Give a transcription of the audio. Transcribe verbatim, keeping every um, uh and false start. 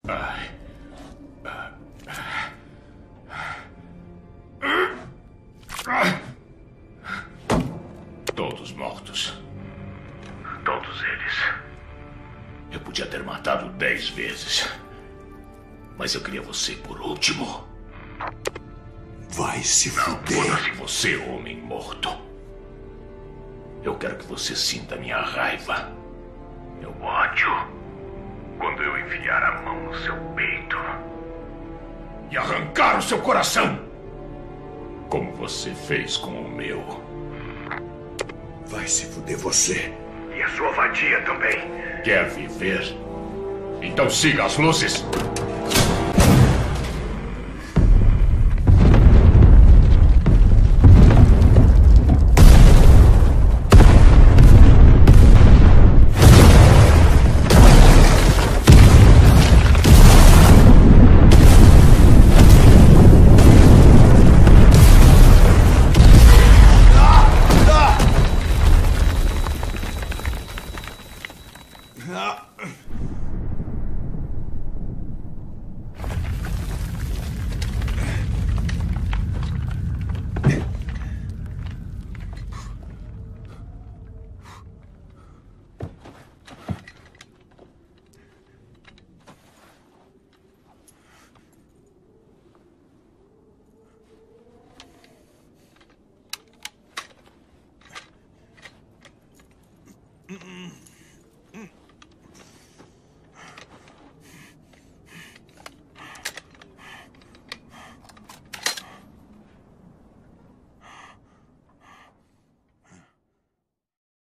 Ai. Todos mortos. Todos eles. Eu podia ter matado dez vezes. Mas eu queria você por último. Vai se Não, fuder. foda-se você, homem morto. Eu quero que você sinta minha raiva. Meu ódio. Quando eu enfiar a mão no seu peito. E arrancar o seu coração. Como você fez com o meu. Vai se fuder você. E a sua vadia também. Quer viver? Então siga as luzes. Mm-mm.